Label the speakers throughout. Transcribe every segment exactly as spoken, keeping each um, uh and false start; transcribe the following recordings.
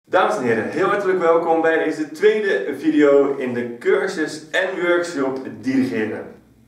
Speaker 1: Dames en heren, heel hartelijk welkom bij deze tweede video in de cursus en workshop dirigeren.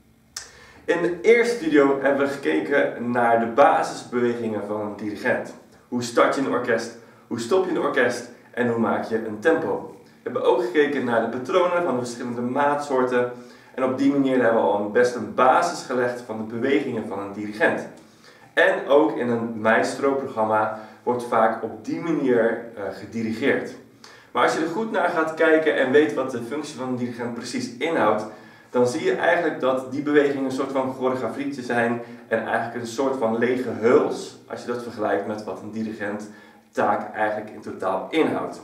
Speaker 1: In de eerste video hebben we gekeken naar de basisbewegingen van een dirigent. Hoe start je een orkest, hoe stop je een orkest en hoe maak je een tempo. We hebben ook gekeken naar de patronen van de verschillende maatsoorten en op die manier hebben we al een best een basis gelegd van de bewegingen van een dirigent. En ook in een maestro-programma wordt vaak op die manier uh, gedirigeerd. Maar als je er goed naar gaat kijken en weet wat de functie van een dirigent precies inhoudt, dan zie je eigenlijk dat die bewegingen een soort van choreografietje zijn en eigenlijk een soort van lege huls, als je dat vergelijkt met wat een dirigent taak eigenlijk in totaal inhoudt.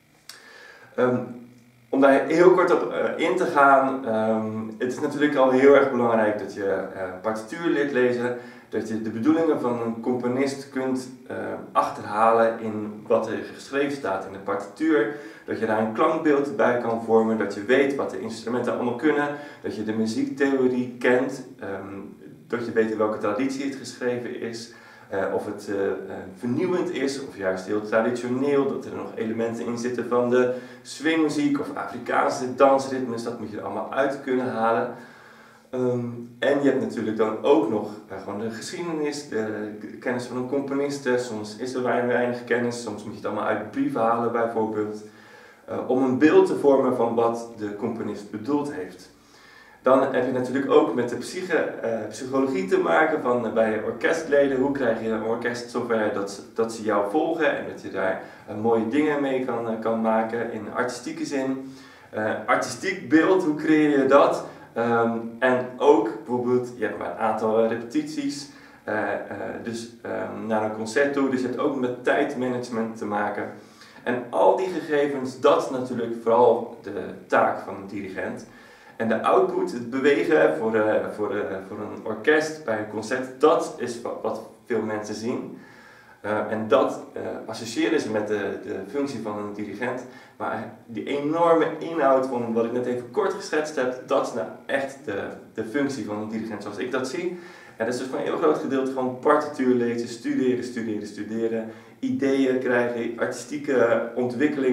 Speaker 1: Um, om daar heel kort op uh, in te gaan, um, het is natuurlijk al heel erg belangrijk dat je uh, partituur leert lezen, dat je de bedoelingen van een componist kunt uh, achterhalen in wat er geschreven staat in de partituur, dat je daar een klankbeeld bij kan vormen, dat je weet wat de instrumenten allemaal kunnen, dat je de muziektheorie kent, um, dat je weet in welke traditie het geschreven is, uh, of het uh, uh, vernieuwend is of juist heel traditioneel, dat er nog elementen in zitten van de swingmuziek of Afrikaanse dansritmes, dat moet je er allemaal uit kunnen halen. Um, en je hebt natuurlijk dan ook nog uh, gewoon de geschiedenis, de, de kennis van een componist. Soms is er weinig kennis, soms moet je het allemaal uit brieven halen bijvoorbeeld. Uh, om een beeld te vormen van wat de componist bedoeld heeft. Dan heb je natuurlijk ook met de psyche, uh, psychologie te maken van uh, bij orkestleden. Hoe krijg je een orkest zover dat, dat ze jou volgen en dat je daar uh, mooie dingen mee kan, uh, kan maken in artistieke zin. Uh, artistiek beeld, hoe creëer je dat? Um, en ook bijvoorbeeld, je hebt maar een aantal repetities, uh, uh, dus um, naar een concert toe, dus je hebt ook met tijdmanagement te maken. En al die gegevens, dat is natuurlijk vooral de taak van een dirigent. En de output, het bewegen voor, uh, voor, uh, voor een orkest bij een concert, dat is wat, wat veel mensen zien. Uh, en dat uh, associëren ze met de, de functie van een dirigent. Maar die enorme inhoud van wat ik net even kort geschetst heb, dat is nou echt de, de functie van een dirigent zoals ik dat zie. En dat is dus voor een heel groot gedeelte gewoon partituur lezen, studeren, studeren, studeren, ideeën krijgen, artistieke ontwikkeling.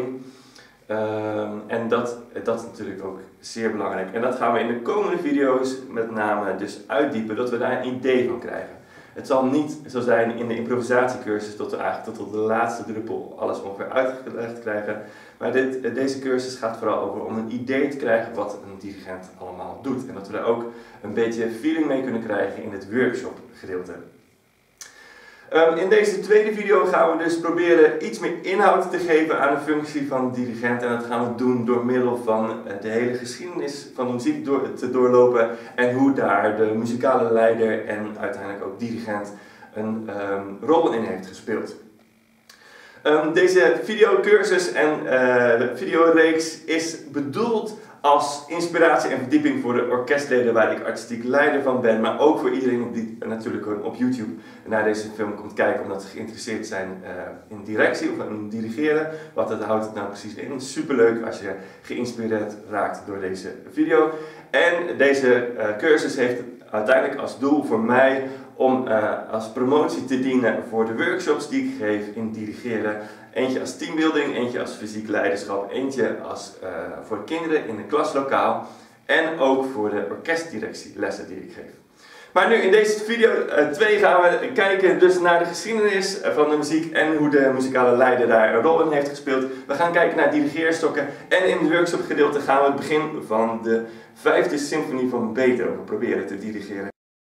Speaker 1: Um, en dat, dat is natuurlijk ook zeer belangrijk. En dat gaan we in de komende video's met name dus uitdiepen, dat we daar een idee van krijgen. Het zal niet zo zijn in de improvisatiecursus dat we eigenlijk tot op de laatste druppel alles ongeveer uitgelegd krijgen. Maar dit, deze cursus gaat vooral over om een idee te krijgen wat een dirigent allemaal doet. En dat we daar ook een beetje feeling mee kunnen krijgen in het workshop gedeelte. Um, in deze tweede video gaan we dus proberen iets meer inhoud te geven aan de functie van dirigent. En dat gaan we doen door middel van de hele geschiedenis van de muziek door, te doorlopen. En hoe daar de muzikale leider en uiteindelijk ook dirigent een um, rol in heeft gespeeld. Um, deze videocursus en uh, videoreeks is bedoeld als inspiratie en verdieping voor de orkestleden waar ik artistiek leider van ben, maar ook voor iedereen die natuurlijk op YouTube naar deze film komt kijken omdat ze geïnteresseerd zijn uh, in directie of in dirigeren. Wat het houdt het nou precies in? Superleuk als je geïnspireerd raakt door deze video. En deze uh, cursus heeft uiteindelijk als doel voor mij om uh, als promotie te dienen voor de workshops die ik geef in dirigeren. Eentje als teambuilding, eentje als fysiek leiderschap, eentje als, uh, voor kinderen in een klaslokaal en ook voor de orkestdirectielessen die ik geef. Maar nu in deze video twee uh, gaan we kijken dus naar de geschiedenis van de muziek en hoe de muzikale leider daar een rol in heeft gespeeld. We gaan kijken naar dirigeerstokken en in het workshop gedeelte gaan we het begin van de vijfde symfonie van Beethoven proberen te dirigeren.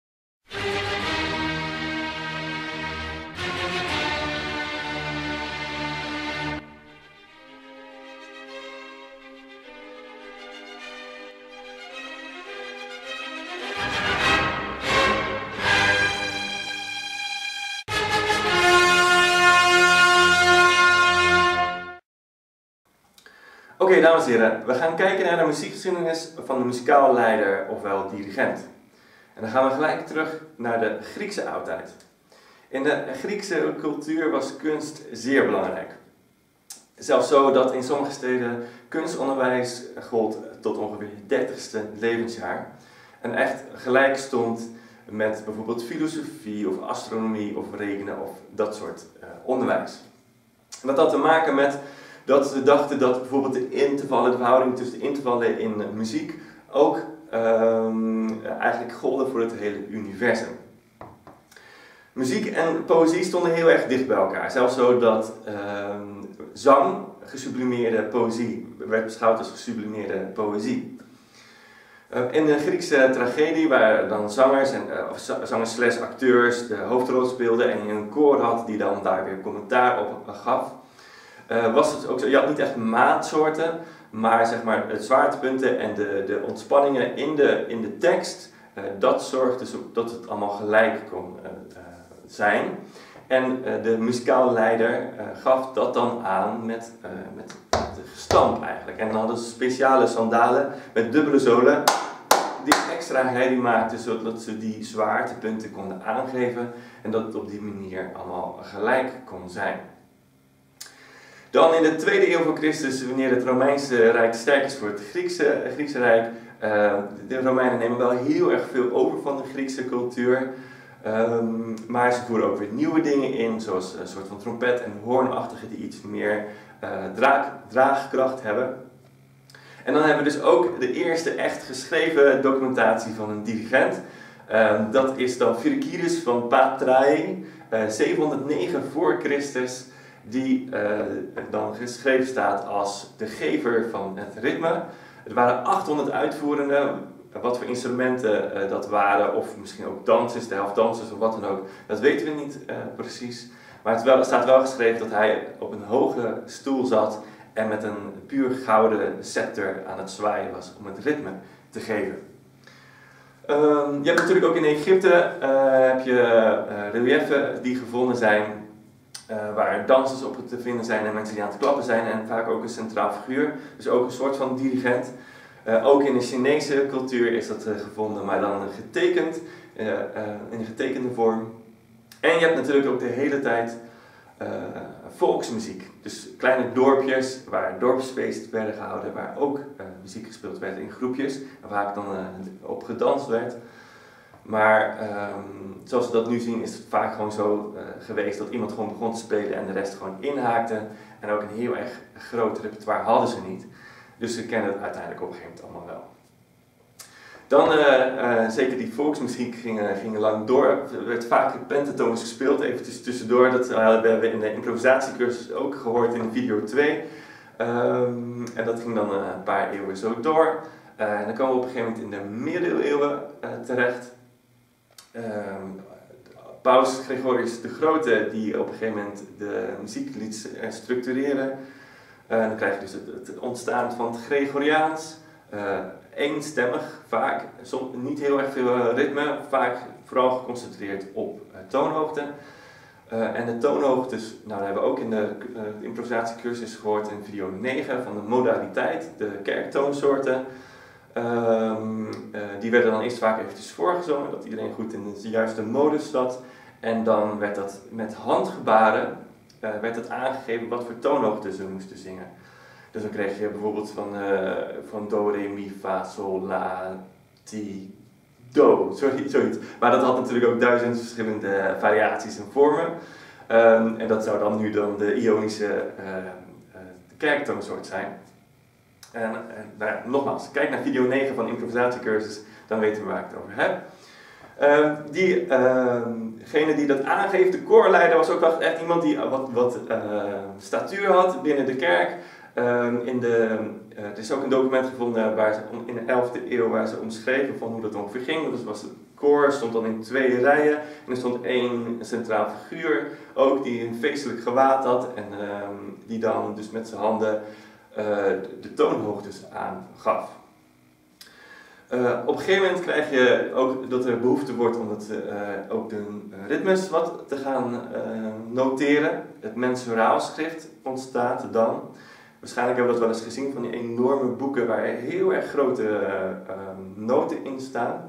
Speaker 1: Oké, okay, dames en heren, we gaan kijken naar de muziekgeschiedenis van de muzikale leider, ofwel dirigent. En dan gaan we gelijk terug naar de Griekse oudheid. In de Griekse cultuur was kunst zeer belangrijk. Zelfs zo dat in sommige steden kunstonderwijs gold tot ongeveer je dertigste levensjaar. En echt gelijk stond met bijvoorbeeld filosofie of astronomie of rekenen of dat soort uh, onderwijs. En dat had te maken met dat ze dachten dat bijvoorbeeld de intervallen, de verhouding tussen de intervallen in uh, muziek ook um, eigenlijk golden voor het hele universum. Muziek en poëzie stonden heel erg dicht bij elkaar. Zelfs zo dat um, zang, gesublimeerde poëzie, werd beschouwd als gesublimeerde poëzie. Uh, in de Griekse tragedie, waar dan zangers, en, uh, of zangers slash acteurs de hoofdrol speelden en je een koor had die dan daar weer commentaar op gaf, uh, was het ook zo. Je had niet echt maatsoorten, maar zeg maar het zwaartepunten en de, de ontspanningen in de, in de tekst, uh, dat zorgde dus dat het allemaal gelijk kon uh, uh, zijn. En uh, de muzikale leider uh, gaf dat dan aan met, uh, met de gestamp eigenlijk. En dan hadden ze speciale sandalen met dubbele zolen die extra herrie maakten, zodat ze die zwaartepunten konden aangeven en dat het op die manier allemaal gelijk kon zijn. Dan in de tweede eeuw voor Christus, wanneer het Romeinse Rijk sterk is voor het Griekse, Griekse Rijk, uh, de Romeinen nemen wel heel erg veel over van de Griekse cultuur. Um, maar ze voeren ook weer nieuwe dingen in, zoals een soort van trompet en hoornachtige die iets meer uh, draag, draagkracht hebben. En dan hebben we dus ook de eerste echt geschreven documentatie van een dirigent. Um, dat is dan Pherecydes van Patrae, uh, zevenhonderdnegen voor Christus, die uh, dan geschreven staat als de gever van het ritme. Er waren achthonderd uitvoerenden. Wat voor instrumenten uh, dat waren, of misschien ook dansers, de helft dansers of wat dan ook, dat weten we niet uh, precies. Maar het wel, staat wel geschreven dat hij op een hoge stoel zat en met een puur gouden scepter aan het zwaaien was om het ritme te geven. Um, je hebt natuurlijk ook in Egypte uh, heb je uh, relieven die gevonden zijn, uh, waar dansers op te vinden zijn en mensen die aan het klappen zijn en vaak ook een centraal figuur, dus ook een soort van dirigent. Uh, ook in de Chinese cultuur is dat uh, gevonden, maar dan getekend, uh, uh, in een getekende vorm. En je hebt natuurlijk ook de hele tijd uh, volksmuziek. Dus kleine dorpjes waar dorpsfeesten werden gehouden, waar ook uh, muziek gespeeld werd in groepjes. En vaak dan uh, op gedanst werd. Maar um, zoals we dat nu zien is het vaak gewoon zo uh, geweest dat iemand gewoon begon te spelen en de rest gewoon inhaakte. En ook een heel erg groot repertoire hadden ze niet. Dus ze kennen het uiteindelijk op een gegeven moment allemaal wel. Dan, uh, uh, zeker die volksmuziek ging, uh, ging lang door. Er werd vaak pentatones gespeeld, eventjes tussendoor. Dat uh, hebben we in de improvisatiecursus ook gehoord in video twee. Um, en dat ging dan uh, een paar eeuwen zo door. Uh, en dan komen we op een gegeven moment in de middeleeuwen uh, terecht. Um, Paus Gregorius de Grote, die op een gegeven moment de muziek liet structureren. Uh, dan krijg je dus het, het ontstaan van het Gregoriaans, uh, eenstemmig vaak, soms niet heel erg veel uh, ritme, vaak vooral geconcentreerd op uh, toonhoogte. Uh, en de toonhoogtes, nou dat hebben we ook in de uh, improvisatiecursus gehoord in video negen van de modaliteit, de kerktoonsoorten. Um, uh, die werden dan eerst vaak eventjes voorgezongen, dat iedereen goed in de juiste modus zat. En dan werd dat met handgebaren Uh, werd het aangegeven wat voor toonhoogte ze moesten zingen. Dus dan kreeg je bijvoorbeeld van, uh, van do, re, mi, fa, sol, la, ti, do, sorry, zoiets. Maar dat had natuurlijk ook duizend verschillende variaties en vormen. Um, en dat zou dan nu dan de Ionische uh, uh, kerktoonsoort zijn. En uh, nou ja, nogmaals, kijk naar video negen van de improvisatiecursus, dan weten we waar ik het over heb. Uh, Diegene uh, die dat aangeeft, de koorleider, was ook wel echt iemand die wat, wat uh, statuur had binnen de kerk. Uh, in de, uh, er is ook een document gevonden waar ze, in de elfde eeuw waar ze omschreven van hoe dat ongeveer ging. Dus was het koor, stond dan in twee rijen en er stond één centraal figuur ook die een feestelijk gewaad had en uh, die dan dus met zijn handen uh, de, de toonhoogtes aangaf. Uh, op een gegeven moment krijg je ook dat er behoefte wordt om het, uh, ook de uh, ritmes wat te gaan uh, noteren. Het mensuraalschrift ontstaat dan. Waarschijnlijk hebben we dat wel eens gezien van die enorme boeken waar heel erg grote uh, um, noten in staan.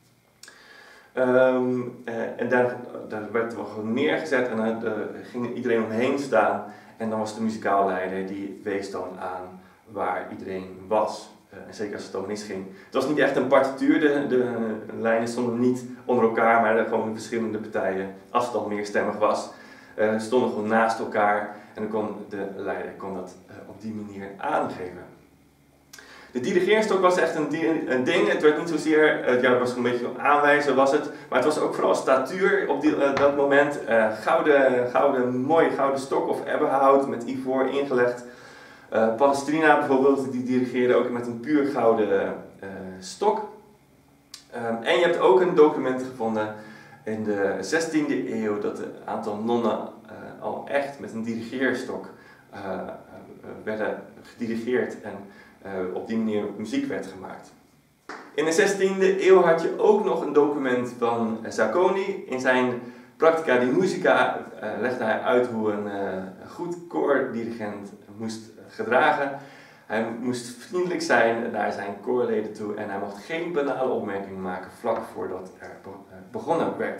Speaker 1: Um, uh, en daar, daar werd wel gewoon neergezet en uh, daar ging iedereen omheen staan. En dan was de muzikaalleider die wees dan aan waar iedereen was. Uh, en zeker als het om mis ging. Het was niet echt een partituur, de, de lijnen stonden niet onder elkaar, maar gewoon verschillende partijen, als het dan meerstemmig was, uh, stonden gewoon naast elkaar. En dan kon de leider kon dat uh, op die manier aangeven. De dirigeerstok was echt een, een ding. Het werd niet zozeer, uh, ja, het was een beetje aanwijzen was het, maar het was ook vooral statuur op die, uh, dat moment. Uh, gouden, gouden, mooi gouden stok of ebbenhout met ivoor ingelegd. Uh, Palestrina bijvoorbeeld, die dirigeerde ook met een puur gouden uh, stok. Um, en je hebt ook een document gevonden in de zestiende eeuw dat een aantal nonnen uh, al echt met een dirigeerstok uh, uh, werden gedirigeerd en uh, op die manier muziek werd gemaakt. In de zestiende eeuw had je ook nog een document van Zacconi. In zijn Practica di Musica uh, legde hij uit hoe een uh, goed koordirigent moest gedragen. Hij moest vriendelijk zijn naar zijn koorleden toe en hij mocht geen banale opmerkingen maken vlak voordat er begonnen werd.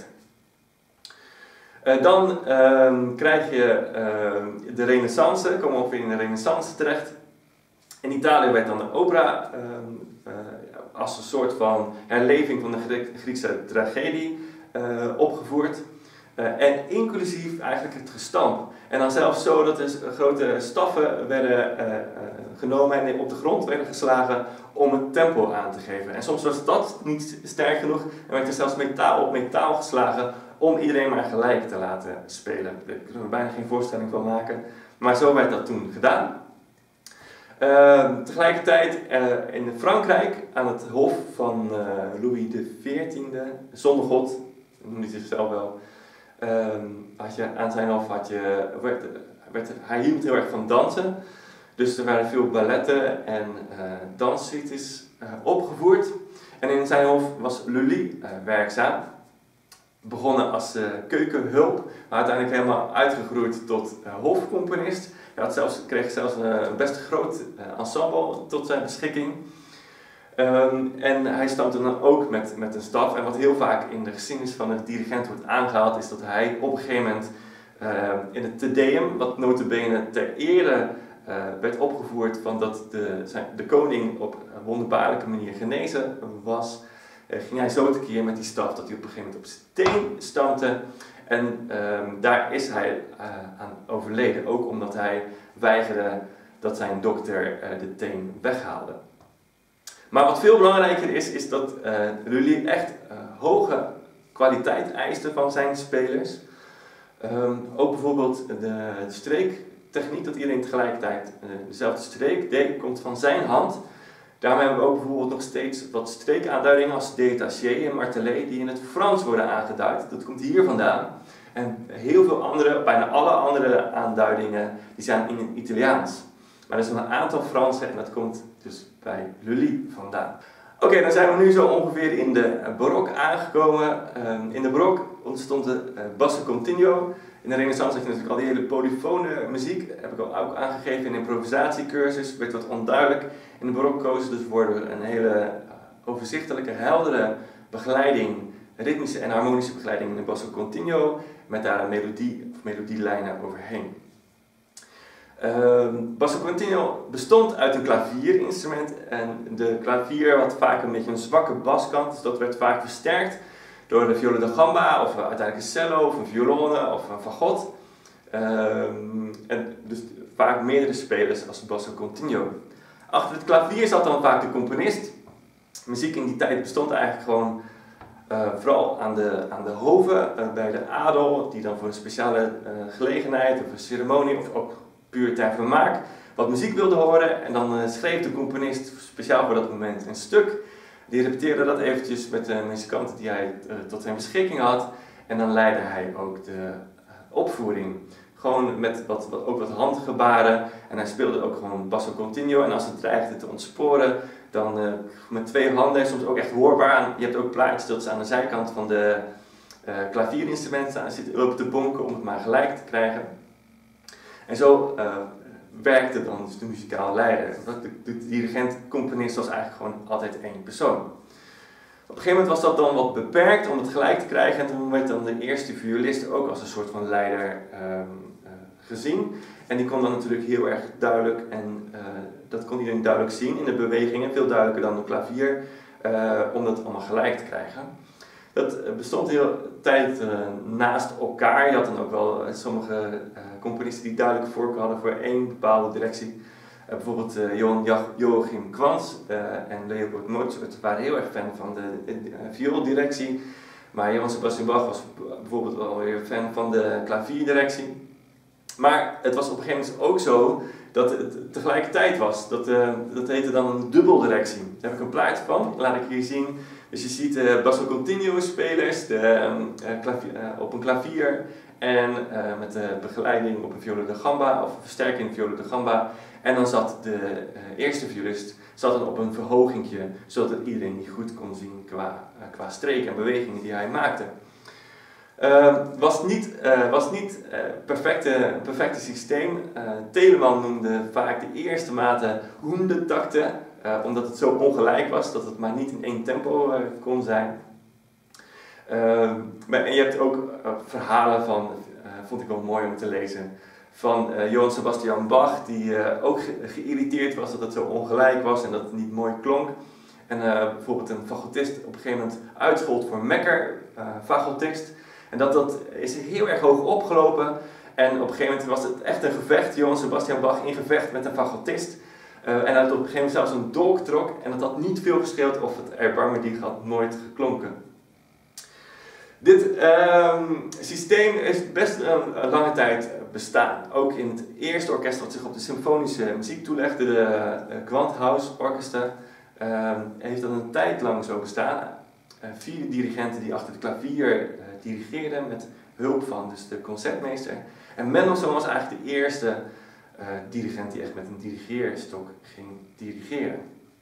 Speaker 1: Uh, dan uh, krijg je uh, de Renaissance, komen we ongeveer in de Renaissance terecht. In Italië werd dan de opera uh, uh, als een soort van herleving van de Griekse tragedie uh, opgevoerd. Uh, en inclusief eigenlijk het gestamp. En dan zelfs zo dat er grote staffen werden uh, uh, genomen en op de grond werden geslagen om het tempo aan te geven. En soms was dat niet sterk genoeg en werd er zelfs metaal op metaal geslagen om iedereen maar gelijk te laten spelen. Daar kunnen we bijna geen voorstelling van maken, maar zo werd dat toen gedaan. Uh, tegelijkertijd uh, in Frankrijk aan het hof van uh, Louis de veertiende, zonnegod, noemde hij zichzelf wel. Um, had je, aan zijn hof had je, werd, werd, hij hield heel erg van dansen, dus er waren veel balletten en uh, danssuites uh, opgevoerd. En in zijn hof was Lully uh, werkzaam, begonnen als uh, keukenhulp, maar uiteindelijk helemaal uitgegroeid tot uh, hofcomponist. Hij had zelfs, kreeg zelfs een, een best groot uh, ensemble tot zijn beschikking. Um, en hij stamt dan ook met, met een staf. En wat heel vaak in de geschiedenis van een dirigent wordt aangehaald, is dat hij op een gegeven moment uh, in het Te Deum, wat nota bene ter ere uh, werd opgevoerd van dat de, zijn, de koning op een wonderbaarlijke manier genezen was, uh, ging hij zo tekeer met die staf dat hij op een gegeven moment op steen stampte. En um, daar is hij uh, aan overleden, ook omdat hij weigerde dat zijn dokter uh, de teen weghaalde. Maar wat veel belangrijker is, is dat uh, Lully echt uh, hoge kwaliteit eiste van zijn spelers. Um, ook bijvoorbeeld de, de streektechniek, dat iedereen tegelijkertijd uh, dezelfde streek deed, komt van zijn hand. Daarom hebben we ook bijvoorbeeld nog steeds wat streekaanduidingen als détaché en martelé die in het Frans worden aangeduid. Dat komt hier vandaan. En heel veel andere, bijna alle andere aanduidingen, die zijn in het Italiaans. Maar er zijn een aantal Franse en dat komt dus bij Lully vandaan. Oké, okay, dan zijn we nu zo ongeveer in de barok aangekomen. Um, in de barok ontstond de uh, basso continuo. In de Renaissance had je natuurlijk al die hele polyfone muziek. Dat heb ik al ook aangegeven in de improvisatiecursus. Werd wat onduidelijk. In de barok kozen dus voor een hele uh, overzichtelijke, heldere begeleiding, ritmische en harmonische begeleiding in de basso continuo. Met daar een melodie of melodielijnen overheen. Uh, basso continuo bestond uit een klavierinstrument en de klavier had vaak een beetje een zwakke baskant, dus dat werd vaak versterkt door de viola da gamba of uiteindelijk een cello of een violone of een fagot. Uh, en dus vaak meerdere spelers als basso continuo. Achter het klavier zat dan vaak de componist. Muziek in die tijd bestond eigenlijk gewoon uh, vooral aan de, aan de hoven, uh, bij de adel, die dan voor een speciale uh, gelegenheid of een ceremonie of ook puur ter vermaak wat muziek wilde horen. En dan uh, schreef de componist speciaal voor dat moment een stuk. Die repeteerde dat eventjes met de muzikanten die hij uh, tot zijn beschikking had. En dan leidde hij ook de uh, opvoering. Gewoon met wat, wat, ook wat handgebaren. En hij speelde ook gewoon basso continuo. En als het dreigde te ontsporen, dan uh, met twee handen, soms ook echt hoorbaar. Je hebt ook plaatjes dat ze aan de zijkant van de uh, klavierinstrumenten staan, zitten op te bonken om het maar gelijk te krijgen. En zo uh, werkte dan dus de muzikaal leider. De, de dirigent-componist was eigenlijk gewoon altijd één persoon. Op een gegeven moment was dat dan wat beperkt om het gelijk te krijgen. En toen werd dan de eerste violist ook als een soort van leider uh, uh, gezien. En die kon dan natuurlijk heel erg duidelijk, en uh, dat kon iedereen duidelijk zien in de bewegingen, veel duidelijker dan de klavier, uh, om dat allemaal gelijk te krijgen. Dat bestond de hele tijd uh, naast elkaar. Je had dan ook wel uh, sommige uh, componisten die duidelijk voorkeur hadden voor één bepaalde directie. Uh, bijvoorbeeld uh, Johann Joachim Quantz uh, en Leopold Mozart waren heel erg fan van de uh, viooldirectie. Maar Johann Sebastian Bach was bijvoorbeeld wel weer fan van de klavierdirectie. Maar het was op een gegeven moment ook zo dat het tegelijkertijd was. Dat, uh, dat heette dan een dubbeldirectie. Daar heb ik een plaatje van, laat ik hier zien. Dus je ziet uh, basso continuo spelers de, uh, klavier, uh, op een klavier en uh, met de begeleiding op een viola da gamba of versterking viola da gamba. En dan zat de uh, eerste violist zat dan op een verhogingje, zodat iedereen die goed kon zien qua, uh, qua streek en bewegingen die hij maakte. Uh, was niet, uh, was niet uh, perfecte, perfecte systeem. Uh, Telemann noemde vaak de eerste maten hoendetakten, uh, omdat het zo ongelijk was dat het maar niet in één tempo uh, kon zijn. Uh, maar, en je hebt ook uh, verhalen van, uh, vond ik wel mooi om te lezen, van uh, Johann Sebastian Bach, die uh, ook ge geïrriteerd was dat het zo ongelijk was en dat het niet mooi klonk. En uh, bijvoorbeeld een fagotist op een gegeven moment uitschold voor mekker, uh, fagotist. En dat, dat is heel erg hoog opgelopen. En op een gegeven moment was het echt een gevecht, Johann Sebastian Bach in gevecht met een fagotist. Uh, en dat op een gegeven moment zelfs een dolk trok. En dat had niet veel gescheeld of het erbarmen die had nooit geklonken. Dit uh, systeem is best een, een lange tijd bestaan. Ook in het eerste orkest wat zich op de symfonische muziek toelegde, de uh, Gewandhaus Orchester, uh, heeft dat een tijd lang zo bestaan. Uh, vier dirigenten die achter de klavier uh, dirigeerden met hulp van dus de concertmeester. En Mendelssohn was eigenlijk de eerste uh, dirigent die echt met een dirigeerstok ging dirigeren.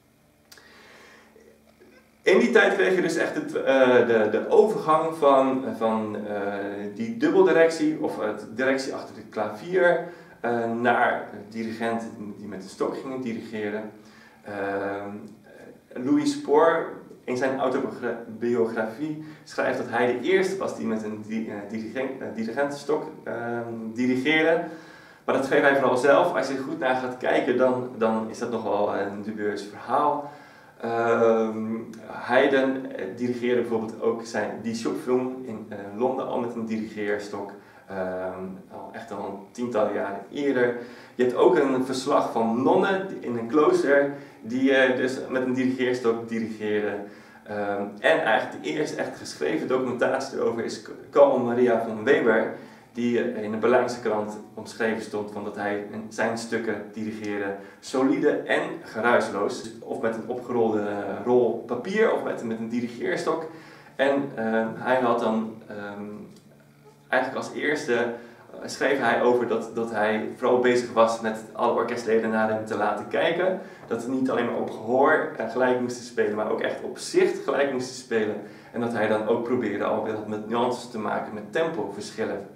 Speaker 1: In die tijd kreeg je dus echt het, uh, de, de overgang van, van uh, die dubbeldirectie of uh, de directie achter het klavier uh, naar dirigenten die met de stok gingen dirigeren. Uh, Louis Spohr in zijn autobiografie schrijft dat hij de eerste was die met een di dirigent, uh, dirigentenstok uh, dirigeerde. Maar dat schreef hij vooral zelf. Als je er goed naar gaat kijken, dan, dan is dat nogal een dubieus verhaal. Uh, Haydn dirigeerde bijvoorbeeld ook zijn Die Shopfilm in uh, Londen al met een dirigeerstok. Uh, al echt al een tientallen jaren eerder. Je hebt ook een verslag van nonnen in een klooster die uh, dus met een dirigeerstok dirigeren. Uh, en eigenlijk de eerste echt geschreven documentatie erover is Carl Maria von Weber, die uh, in de Berlijnse krant omschreven stond van dat hij zijn stukken dirigeerde solide en geruisloos. Of met een opgerolde uh, rol papier of met, met een dirigeerstok. En uh, hij had dan um, eigenlijk als eerste schreef hij over dat, dat hij vooral bezig was met alle orkestleden naar hem te laten kijken. Dat ze niet alleen maar op gehoor gelijk moesten spelen, maar ook echt op zicht gelijk moesten spelen. En dat hij dan ook probeerde al met nuances te maken, met tempoverschillen.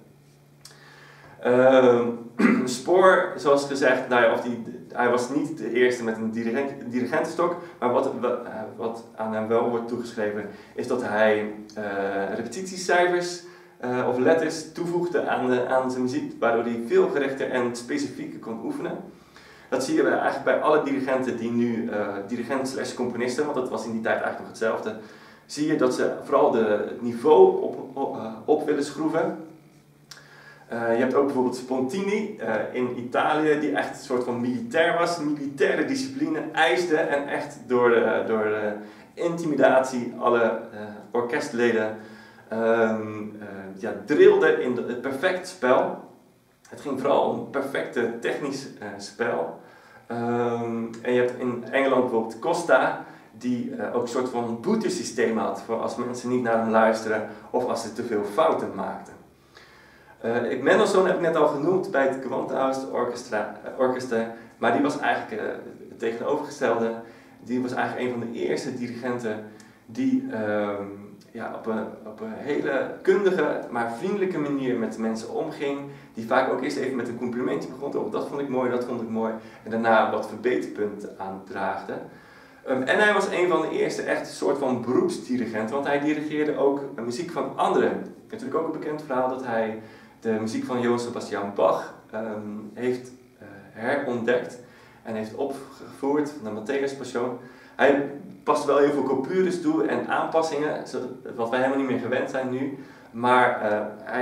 Speaker 1: Uh, Spohr, zoals gezegd, nou ja, of die, hij was niet de eerste met een dirigent, dirigentenstok, maar wat, wat, wat aan hem wel wordt toegeschreven is dat hij uh, repetitiecijfers Uh, of letters toevoegde aan, de, aan zijn muziek, waardoor hij veel gerichter en specifieker kon oefenen. Dat zie je eigenlijk bij alle dirigenten die nu uh, dirigent slash componisten, want dat was in die tijd eigenlijk nog hetzelfde, zie je dat ze vooral de, het niveau op, op, uh, op willen schroeven. Uh, je hebt ook bijvoorbeeld Spontini uh, in Italië, die echt een soort van militair was, militaire discipline eiste en echt door de, door de intimidatie alle uh, orkestleden Um, uh, ja, drilde in de, het perfect spel. Het ging vooral om een perfecte technisch uh, spel. Um, en je hebt in Engeland bijvoorbeeld Costa, die uh, ook een soort van boetesysteem had voor als mensen niet naar hem luisteren of als ze te veel fouten maakten. Uh, ik, Mendelssohn heb ik net al genoemd bij het Gewandhaus Orchester, maar die was eigenlijk uh, het tegenovergestelde. Die was eigenlijk een van de eerste dirigenten die um, ja, op, een, op een hele kundige, maar vriendelijke manier met mensen omging. Die vaak ook eerst even met een complimentje begon. Oh, dat vond ik mooi, dat vond ik mooi. En daarna wat verbeterpunten aandraagde. Um, en hij was een van de eerste echt soort van beroepsdirigenten, want hij dirigeerde ook muziek van anderen. Natuurlijk ook een bekend verhaal dat hij de muziek van Johann Sebastian Bach um, heeft uh, herontdekt en heeft opgevoerd naar Matthäus Passion. Hij past wel heel veel coupures toe en aanpassingen, wat wij helemaal niet meer gewend zijn nu. Maar uh, hij heeft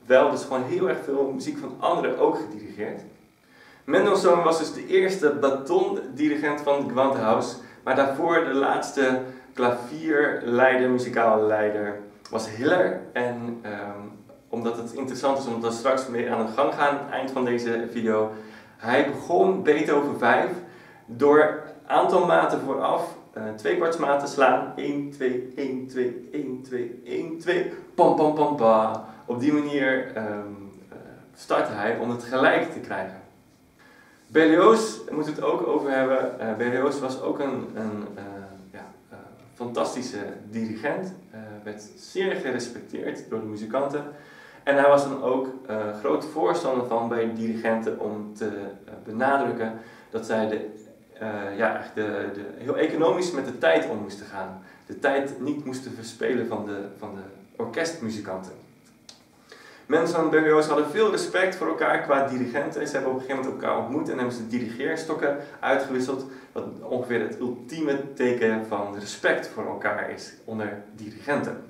Speaker 1: wel dus gewoon heel erg veel muziek van anderen ook gedirigeerd. Mendelssohn was dus de eerste batondirigent van het Gewandhaus, maar daarvoor de laatste klavierleider, muzikale leider was Hiller. En um, omdat het interessant is om daar straks mee aan de gang gaan aan het eind van deze video. Hij begon Beethoven vijf door een aantal maten vooraf uh, tweekwartsmaat te slaan. één, twee, één, twee, één, twee, één, twee, pam, pam, pam, pam. Op die manier um, uh, startte hij om het gelijk te krijgen. Berlioz, daar moeten we het ook over hebben. Uh, Berlioz was ook een, een uh, ja, uh, fantastische dirigent. Uh, werd zeer gerespecteerd door de muzikanten. En hij was dan ook uh, groot voorstander van bij dirigenten om te uh, benadrukken dat zij de, uh, ja, echt de, de, heel economisch met de tijd om moesten gaan. De tijd niet moesten verspelen van de, van de orkestmuzikanten. Mendelssohn en Berlioz hadden veel respect voor elkaar qua dirigenten. Ze hebben op een gegeven moment elkaar ontmoet en hebben ze dirigeerstokken uitgewisseld. Wat ongeveer het ultieme teken van respect voor elkaar is onder dirigenten.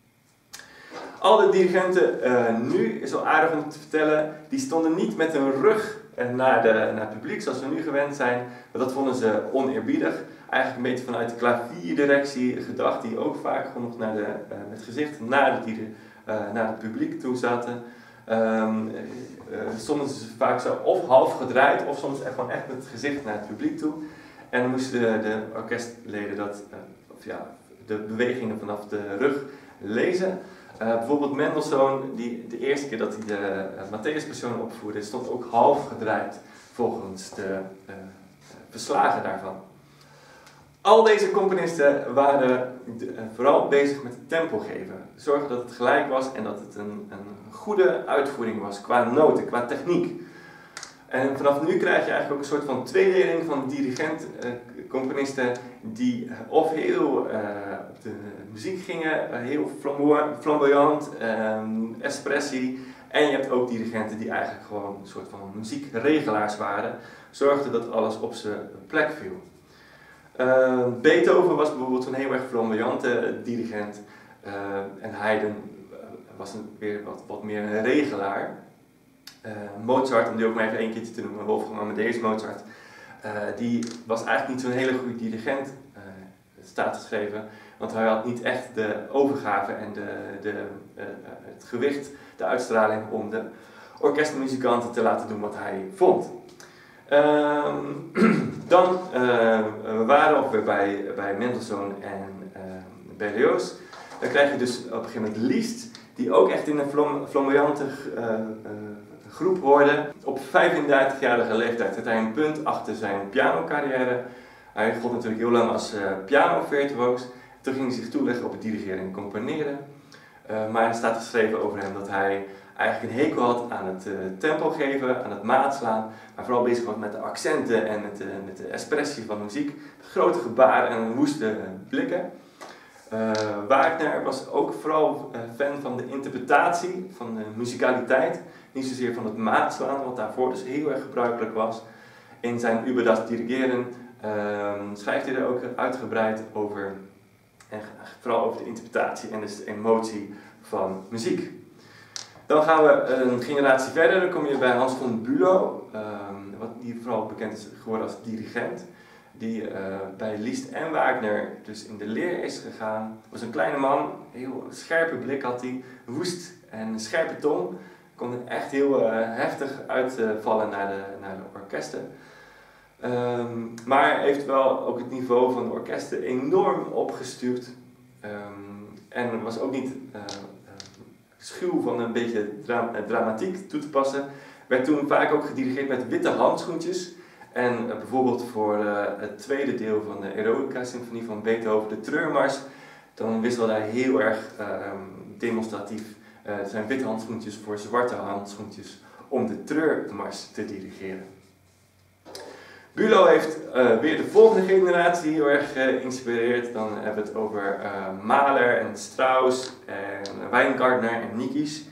Speaker 1: Al de dirigenten uh, nu, is wel aardig om te vertellen, die stonden niet met hun rug naar, de, naar het publiek zoals we nu gewend zijn. Maar dat vonden ze oneerbiedig. Eigenlijk een beetje vanuit de klavierdirectie gedacht, die ook vaak gewoon nog naar de, uh, met het gezicht naar, de, uh, naar het publiek toe zaten. Um, uh, soms is het vaak zo of half gedraaid of soms echt, gewoon echt met het gezicht naar het publiek toe. En dan moesten de, de orkestleden dat, uh, of ja, de bewegingen vanaf de rug lezen. Uh, bijvoorbeeld Mendelssohn, die de eerste keer dat hij de uh, Matthäus-Passion opvoerde, stond ook half gedraaid volgens de uh, verslagen daarvan. Al deze componisten waren de, uh, vooral bezig met het tempo geven. Zorgen dat het gelijk was en dat het een, een goede uitvoering was qua noten, qua techniek. En vanaf nu krijg je eigenlijk ook een soort van tweedeling van dirigent-componisten uh, die uh, of heel uh, op de muziek gingen, uh, heel flamboyant, um, expressie. En je hebt ook dirigenten die eigenlijk gewoon een soort van muziekregelaars waren, zorgden dat alles op zijn plek viel. Uh, Beethoven was bijvoorbeeld zo'n heel erg flamboyante dirigent uh, en Haydn was een, weer wat, wat meer een regelaar. Uh, Mozart, om die ook maar even één keertje te noemen, Wolfgang Amadeus Mozart, uh, die was eigenlijk niet zo'n hele goede dirigent, uh, staat geschreven, want hij had niet echt de overgave en de, de, uh, het gewicht, de uitstraling om de orkestmuzikanten te laten doen wat hij vond. Uh, dan uh, we waren we weer bij, bij Mendelssohn en uh, Berlioz. Dan krijg je dus op een gegeven moment Liszt, die ook echt in een flam flamboyante uh, uh, groep hoorde. Op vijfendertigjarige leeftijd had hij een punt achter zijn pianocarrière. Hij gold natuurlijk heel lang als uh, pianovirtuoos. Toen ging hij zich toeleggen op het dirigeren en componeren. Uh, maar er staat geschreven over hem dat hij eigenlijk een hekel had aan het uh, tempo geven, aan het maatslaan. Maar vooral bezig was met de accenten en met de, met de expressie van de muziek. Grote gebaren en woeste uh, blikken. Uh, Wagner was ook vooral uh, fan van de interpretatie, van de muzikaliteit. Niet zozeer van het maatslaan, wat daarvoor dus heel erg gebruikelijk was. In zijn Über das Dirigieren uh, schrijft hij er ook uitgebreid over. En vooral over de interpretatie en dus de emotie van muziek. Dan gaan we een generatie verder, dan kom je bij Hans von Bülow, um, wat die vooral bekend is geworden als dirigent. Die uh, bij Liszt en Wagner dus in de leer is gegaan. Was een kleine man, heel scherpe blik had hij, woest en een scherpe tong. Kon echt heel uh, heftig uitvallen uh, naar, de, naar de orkesten. Um, maar heeft wel ook het niveau van de orkesten enorm opgestuurd. Um, en was ook niet uh, schuw van een beetje dra dramatiek toe te passen. Werd toen vaak ook gedirigeerd met witte handschoentjes. En uh, bijvoorbeeld voor uh, het tweede deel van de Eroica-symfonie van Beethoven, de Treurmars, dan wisselde hij heel erg uh, demonstratief uh, zijn witte handschoentjes voor zwarte handschoentjes om de Treurmars te dirigeren. Bülow heeft uh, weer de volgende generatie heel erg uh, geïnspireerd. Dan hebben we het over uh, Mahler en Strauss en Weingartner en Nikisch.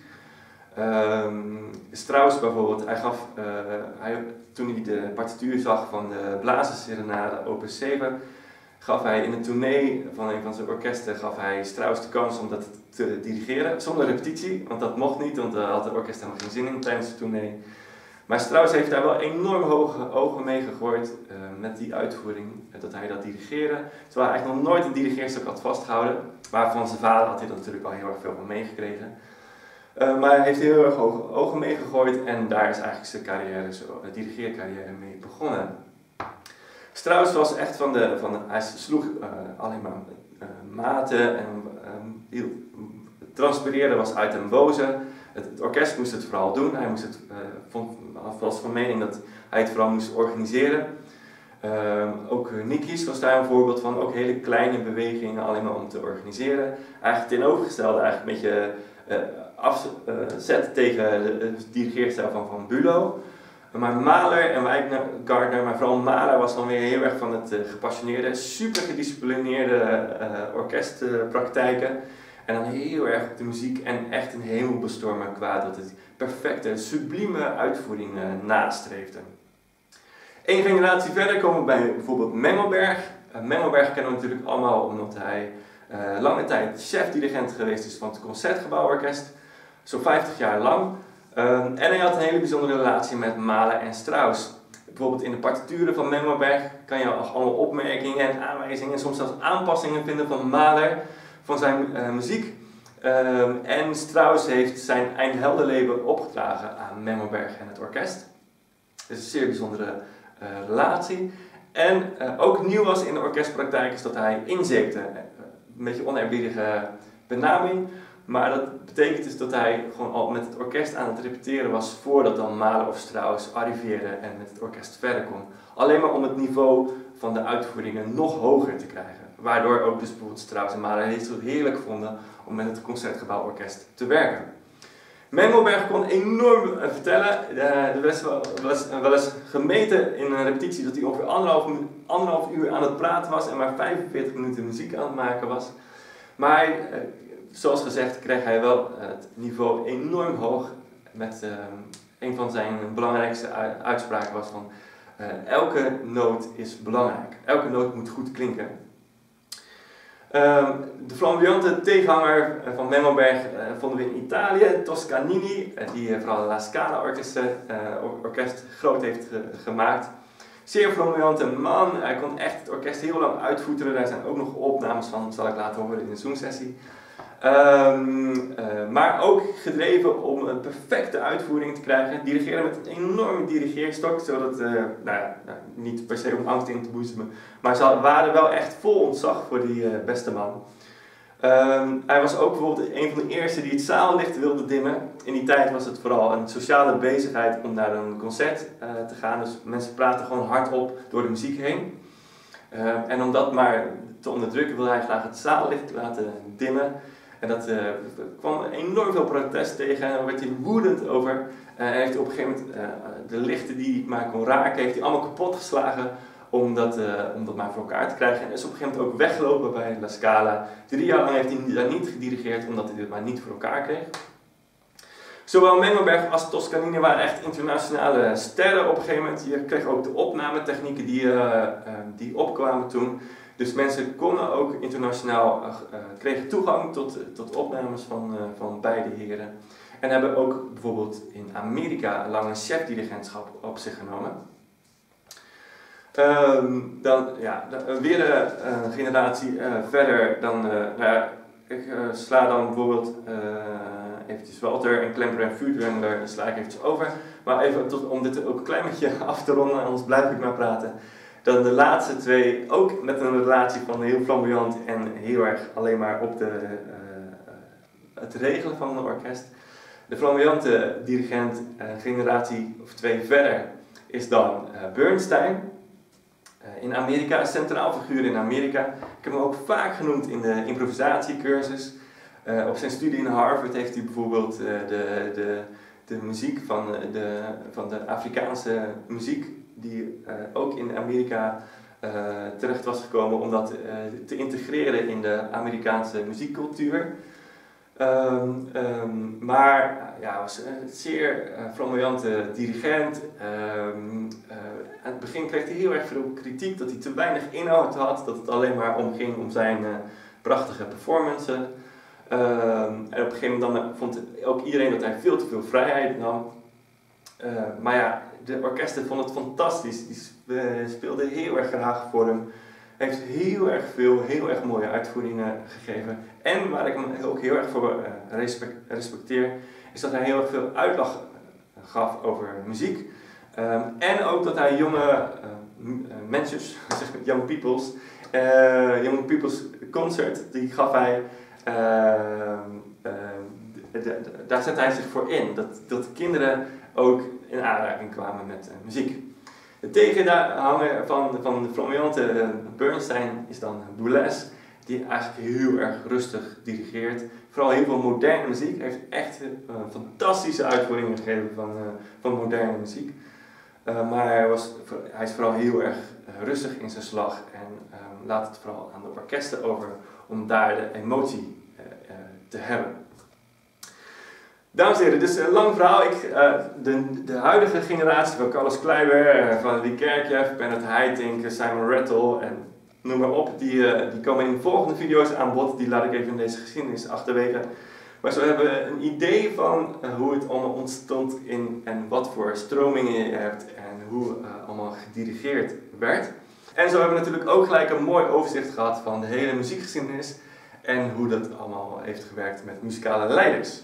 Speaker 1: Um, Strauss bijvoorbeeld, hij gaf, uh, hij, toen hij de partituur zag van de Blazerserenade opus zeven, gaf hij in een tournee van een van zijn orkesten gaf hij Strauss de kans om dat te dirigeren, zonder repetitie, want dat mocht niet, want daar had het orkest helemaal geen zin in tijdens de tournee. Maar Strauss heeft daar wel enorm hoge ogen mee gegooid uh, met die uitvoering, uh, dat hij dat dirigeerde. Terwijl hij eigenlijk nog nooit een dirigeerstuk had vastgehouden, maar van zijn vader had hij er natuurlijk al heel erg veel van meegekregen. Uh, maar hij heeft heel erg hoge ogen mee gegooid en daar is eigenlijk zijn carrière, zijn uh, dirigeercarrière mee begonnen. Strauss was echt van de, van de hij sloeg uh, alleen maar uh, maten en um, heel, transpireren was uit een boze. Het, het orkest moest het vooral doen, hij moest het, uh, vond, was van mening dat hij het vooral moest organiseren. Uh, ook Nikisch was daar een voorbeeld van, ook hele kleine bewegingen alleen maar om te organiseren. Eigenlijk tegenovergestelde, eigenlijk een beetje uh, afzet uh, tegen de dirigeerstijl van Van Bülow. Maar Mahler en Weingartner, maar vooral Mahler was dan weer heel erg van het uh, gepassioneerde, super gedisciplineerde uh, orkestpraktijken. En dan heel erg op de muziek en echt een hemelbestormend kwaad dat het perfecte, sublieme uitvoering uh, nastreefde. Eén generatie verder komen we bij bijvoorbeeld Mengelberg. Uh, Mengelberg kennen we natuurlijk allemaal omdat hij uh, lange tijd chef-dirigent geweest is van het Concertgebouworkest, zo'n vijftig jaar lang. Uh, en hij had een hele bijzondere relatie met Mahler en Strauss. Bijvoorbeeld in de partituren van Mengelberg kan je allemaal opmerkingen en aanwijzingen en soms zelfs aanpassingen vinden van Mahler, van zijn uh, muziek. Uh, en Strauss heeft zijn Eindheldenleven opgedragen aan Mengelberg en het orkest. Dus een zeer bijzondere uh, relatie. En uh, ook nieuw was in de orkestpraktijk is dat hij inzeepte. Een beetje oneerbiedige benaming. Maar dat betekent dus dat hij gewoon al met het orkest aan het repeteren was voordat dan Mahler of Strauss arriveerde en met het orkest verder kon. Alleen maar om het niveau van de uitvoeringen nog hoger te krijgen. Waardoor ook dus bijvoorbeeld Strauss en Mahler het zo heerlijk vonden om met het Concertgebouworkest te werken. Mengelberg kon enorm uh, vertellen. Er was wel, wel, wel eens gemeten in een repetitie dat hij ongeveer anderhalf, anderhalf uur aan het praten was en maar vijfenveertig minuten muziek aan het maken was. Maar uh, zoals gezegd kreeg hij wel het niveau enorm hoog. Met uh, een van zijn belangrijkste uitspraken was van uh, elke noot is belangrijk. Elke noot moet goed klinken. Uh, de flamboyante tegenhanger van Mengelberg uh, vonden we in Italië, Toscanini, uh, die uh, vooral de La Scala orkesten, uh, orkest groot heeft ge gemaakt. Zeer flamboyante man, hij kon echt het orkest heel lang uitvoeteren. Daar zijn ook nog opnames van, dat zal ik laten horen in de Zoom-sessie. Um, uh, maar ook gedreven om een perfecte uitvoering te krijgen. Dirigeren met een enorme dirigeerstok, zodat, uh, nou ja, niet per se om angst in te boezemen, maar ze waren wel echt vol ontzag voor die uh, beste man. Um, hij was ook bijvoorbeeld een van de eerste die het zaallicht wilde dimmen. In die tijd was het vooral een sociale bezigheid om naar een concert uh, te gaan, dus mensen praten gewoon hardop door de muziek heen. Uh, en om dat maar te onderdrukken wilde hij graag het zaallicht laten dimmen. En dat uh, kwam enorm veel protest tegen en daar werd hij woedend over. Uh, en heeft hij op een gegeven moment uh, de lichten die hij maar kon raken, heeft hij allemaal kapot geslagen om dat, uh, om dat maar voor elkaar te krijgen. En is op een gegeven moment ook weggelopen bij La Scala. Drie jaar lang heeft hij daar niet gedirigeerd omdat hij dit maar niet voor elkaar kreeg. Zowel Mengelberg als Toscanini waren echt internationale sterren op een gegeven moment. Je kreeg ook de opnametechnieken die, uh, uh, die opkwamen toen. Dus mensen konden ook internationaal, uh, kregen toegang tot, tot opnames van, uh, van beide heren. En hebben ook bijvoorbeeld in Amerika lang een chef-dirigentschap op zich genomen. Um, dan, ja, weer een uh, generatie uh, verder, dan, uh, nou ja, ik uh, sla dan bijvoorbeeld uh, eventjes Walter en Klemperer en Furtwängler, sla ik eventjes over. Maar even tot, om dit ook een klein beetje af te ronden, anders blijf ik maar praten. Dan de laatste twee, ook met een relatie van heel flamboyant en heel erg alleen maar op de, uh, het regelen van een orkest. De flamboyante dirigent, uh, generatie of twee verder, is dan uh, Bernstein. Uh, in Amerika, een centraal figuur in Amerika. Ik heb hem ook vaak genoemd in de improvisatiecursus. Uh, op zijn studie in Harvard heeft hij bijvoorbeeld uh, de, de, de muziek van de, van de Afrikaanse muziek, die uh, ook in Amerika uh, terecht was gekomen, om dat uh, te integreren in de Amerikaanse muziekcultuur. Um, um, maar ja, hij was een zeer uh, flamboyante dirigent, um, uh, aan het begin kreeg hij heel erg veel kritiek dat hij te weinig inhoud had, dat het alleen maar om ging om zijn uh, prachtige performances. Uh, en op een gegeven moment dan vond ook iedereen dat hij veel te veel vrijheid nam. Uh, maar ja, de orkesten vonden het fantastisch, die speelden heel erg graag voor hem. Hij heeft heel erg veel, heel erg mooie uitvoeringen gegeven. En waar ik hem ook heel erg voor uh, respect, respecteer, is dat hij heel erg veel uitleg gaf over muziek. Um, en ook dat hij jonge uh, mensen, zeg maar young peoples, uh, young people's concert, die gaf hij, uh, uh, de, de, daar zette hij zich voor in. Dat, dat kinderen ook in aanraking kwamen met uh, muziek. De tegenhanger van, van de flamboyante uh, Bernstein is dan Boulez, die eigenlijk heel erg rustig dirigeert. Vooral heel veel moderne muziek. Hij heeft echt uh, fantastische uitvoeringen gegeven van, uh, van moderne muziek. Uh, maar hij, was, hij is vooral heel erg uh, rustig in zijn slag en uh, laat het vooral aan de orkesten over om daar de emotie uh, uh, te hebben. Dames en heren, dit is een lang verhaal. Ik, uh, de, de huidige generatie van Carlos Kleiber, uh, van Lee Kerkhoff, Bernard Haitink, Simon Rattle en noem maar op, die, uh, die komen in de volgende video's aan bod. Die laat ik even in deze geschiedenis achterwege. Maar zo hebben we een idee van uh, hoe het allemaal ontstond in, en wat voor stromingen je hebt en hoe uh, allemaal gedirigeerd werd. En zo hebben we natuurlijk ook gelijk een mooi overzicht gehad van de hele muziekgeschiedenis en hoe dat allemaal heeft gewerkt met muzikale leiders.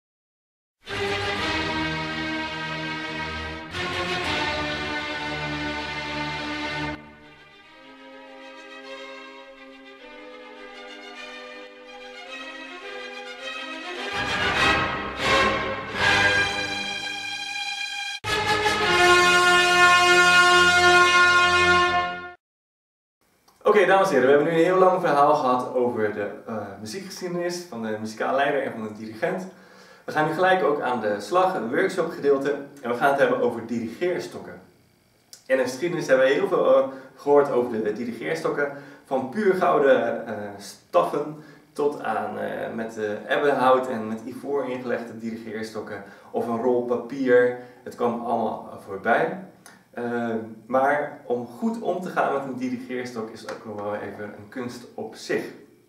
Speaker 1: Oké, okay, dames en heren, we hebben nu een heel lang verhaal gehad over de uh, muziekgeschiedenis van de muzikale leider en van de dirigent. We gaan nu gelijk ook aan de slag, het workshop gedeelte, en we gaan het hebben over dirigeerstokken. In de geschiedenis hebben we heel veel uh, gehoord over de dirigeerstokken, van puur gouden uh, staffen tot aan uh, met uh, ebbenhout en met ivoor ingelegde dirigeerstokken of een rol papier. Het kwam allemaal uh, voorbij. Uh, maar om goed om te gaan met een dirigeerstok is ook nog wel even een kunst op zich.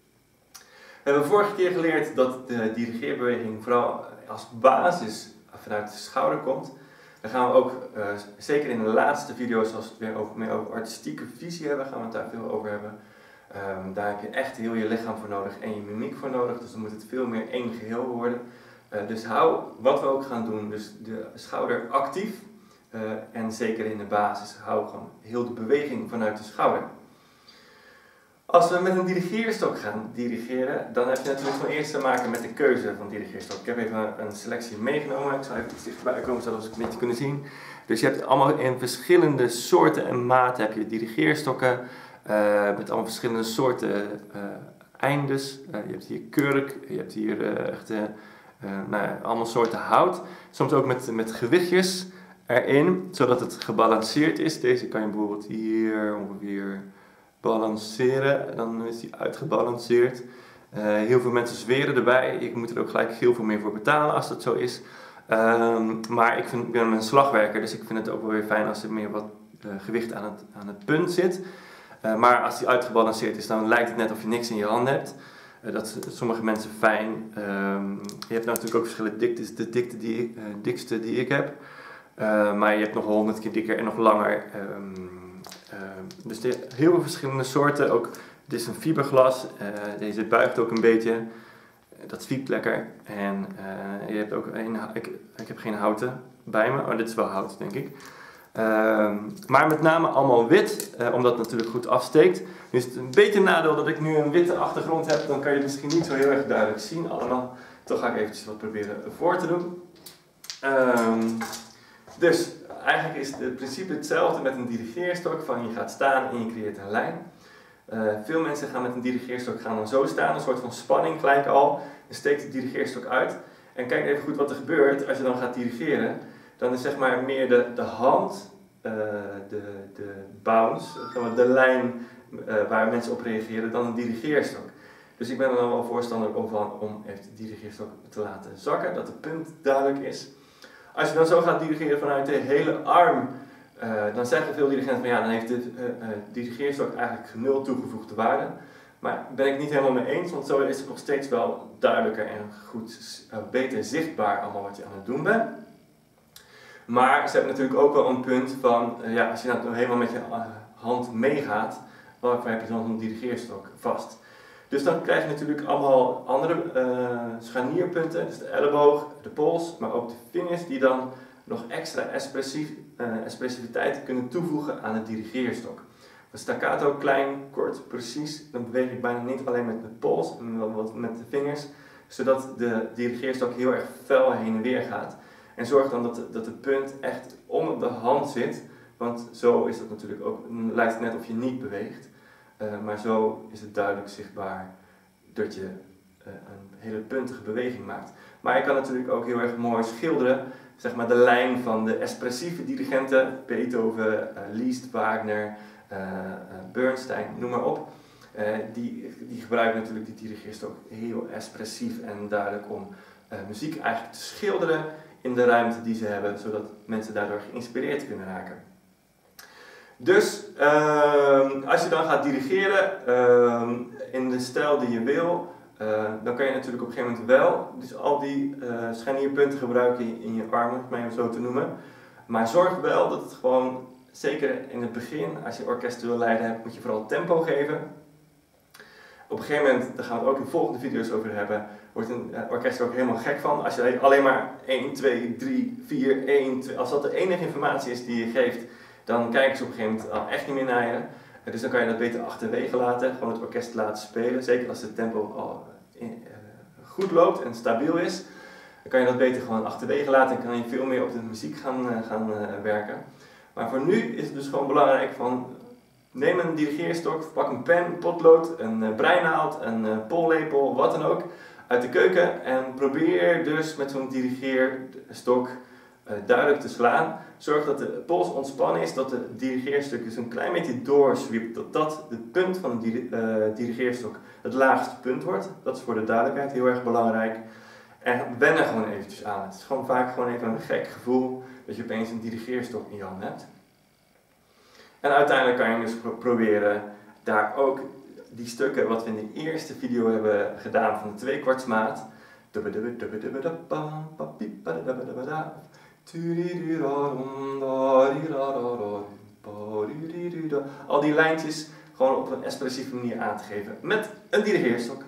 Speaker 1: We hebben vorige keer geleerd dat de dirigeerbeweging vooral als basis vanuit de schouder komt. Dan gaan we ook, uh, zeker in de laatste video's, als we het weer over, meer over artistieke visie hebben, gaan we het daar veel over hebben. Um, daar heb je echt heel je lichaam voor nodig en je mimiek voor nodig, dus dan moet het veel meer één geheel worden. Uh, dus hou wat we ook gaan doen, dus de schouder actief. Uh, en zeker in de basis, hou gewoon heel de beweging vanuit de schouder. Als we met een dirigeerstok gaan dirigeren, dan heb je natuurlijk van eerst te maken met de keuze van de dirigeerstok. Ik heb even een selectie meegenomen, ik zal even iets dichterbij komen zodat we het een beetje kunnen zien. Dus je hebt allemaal in verschillende soorten en maten heb je dirigeerstokken, uh, met allemaal verschillende soorten uh, eindes. Uh, je hebt hier kurk, je hebt hier uh, echt uh, uh, nou ja, allemaal soorten hout, soms ook met, met gewichtjes erin, zodat het gebalanceerd is. Deze kan je bijvoorbeeld hier ongeveer balanceren, dan is die uitgebalanceerd. Uh, heel veel mensen zweren erbij, ik moet er ook gelijk heel veel meer voor betalen als dat zo is. Um, maar ik, vind, ik ben een slagwerker, dus ik vind het ook wel weer fijn als er meer wat uh, gewicht aan het, aan het punt zit. Uh, maar als die uitgebalanceerd is, dan lijkt het net of je niks in je hand hebt. Uh, dat is sommige mensen fijn. Um, je hebt natuurlijk ook verschillende diktes, de dikte die, uh, dikste die ik heb. Uh, maar je hebt nog honderd keer dikker en nog langer. Um, uh, dus er heel veel verschillende soorten. Ook, dit is een fiberglas. Uh, deze buigt ook een beetje. Dat zwiept lekker. En uh, je hebt ook een, ik, ik heb geen houten bij me. Oh, dit is wel hout, denk ik. Uh, maar met name allemaal wit, uh, omdat het natuurlijk goed afsteekt. Nu is het een beetje een nadeel dat ik nu een witte achtergrond heb. Dan kan je het misschien niet zo heel erg duidelijk zien allemaal. Toch ga ik eventjes wat proberen voor te doen. Um, Dus eigenlijk is het principe hetzelfde met een dirigeerstok, van je gaat staan en je creëert een lijn. Uh, veel mensen gaan met een dirigeerstok gaan dan zo staan, een soort van spanning gelijk al. Dan steekt de dirigeerstok uit en kijk even goed wat er gebeurt als je dan gaat dirigeren. Dan is zeg maar meer de, de hand, uh, de, de bounce, de lijn uh, waar mensen op reageren dan een dirigeerstok. Dus ik ben er dan wel voorstander van om even de dirigeerstok te laten zakken, dat de punt duidelijk is. Als je dan zo gaat dirigeren vanuit de hele arm, Uh, dan zeggen veel dirigenten van ja, dan heeft de uh, uh, dirigeerstok eigenlijk nul toegevoegde waarde. Maar daar ben ik niet helemaal mee eens, want zo is het nog steeds wel duidelijker en goed, uh, beter zichtbaar allemaal wat je aan het doen bent. Maar ze hebben natuurlijk ook wel een punt van, uh, ja, als je nou helemaal met je uh, hand meegaat, waarvoor heb je dan een dirigeerstok vast? Dus dan krijg je natuurlijk allemaal andere uh, scharnierpunten, dus de elleboog, de pols, maar ook de vingers die dan nog extra expressief, uh, expressiviteit kunnen toevoegen aan de dirigeerstok. Een staccato, klein, kort, precies, dan beweeg ik bijna niet alleen met de pols en wel wat met de vingers, zodat de dirigeerstok heel erg fel heen en weer gaat. En zorg dan dat de, dat de punt echt om de hand zit, want zo is het natuurlijk ook, lijkt het net of je niet beweegt. Uh, maar zo is het duidelijk zichtbaar dat je uh, een hele puntige beweging maakt. Maar je kan natuurlijk ook heel erg mooi schilderen, zeg maar de lijn van de expressieve dirigenten, Beethoven, uh, Liszt, Wagner, uh, uh, Bernstein, noem maar op. Uh, die, die gebruiken natuurlijk die dirigeerstok heel expressief en duidelijk om uh, muziek eigenlijk te schilderen in de ruimte die ze hebben, zodat mensen daardoor geïnspireerd kunnen raken. Dus uh, als je dan gaat dirigeren uh, in de stijl die je wil, uh, dan kan je natuurlijk op een gegeven moment wel dus al die uh, scharnierpunten gebruiken in, in je armen, om het zo te noemen. Maar zorg wel dat het gewoon, zeker in het begin, als je orkest wil leiden hebt, moet je vooral tempo geven. Op een gegeven moment, daar gaan we het ook in de volgende video's over hebben, wordt een orkest er ook helemaal gek van. Als je alleen maar één, twee, drie, vier, één, twee, als dat de enige informatie is die je geeft, dan kijken ze op een gegeven moment al echt niet meer naar je. Dus dan kan je dat beter achterwege laten, gewoon het orkest laten spelen. Zeker als het tempo al in, uh, goed loopt en stabiel is. Dan kan je dat beter gewoon achterwege laten en kan je veel meer op de muziek gaan, uh, gaan uh, werken. Maar voor nu is het dus gewoon belangrijk van, neem een dirigeerstok, pak een pen, potlood, een uh, breinaald, een uh, pollepel, wat dan ook, uit de keuken. En probeer dus met zo'n dirigeerstok uh, duidelijk te slaan. Zorg dat de pols ontspannen is, dat de dirigeerstuk dus een klein beetje doorswiept, dat dat de punt van de uh, dirigeerstok het laagste punt wordt. Dat is voor de duidelijkheid heel erg belangrijk. En wen er gewoon eventjes aan. Het is gewoon vaak gewoon even een gek gevoel dat je opeens een dirigeerstok in je hand hebt. En uiteindelijk kan je dus pro proberen daar ook die stukken wat we in de eerste video hebben gedaan van de tweekwartsmaat. Al die lijntjes gewoon op een expressieve manier aan te geven met een dirigeerstok.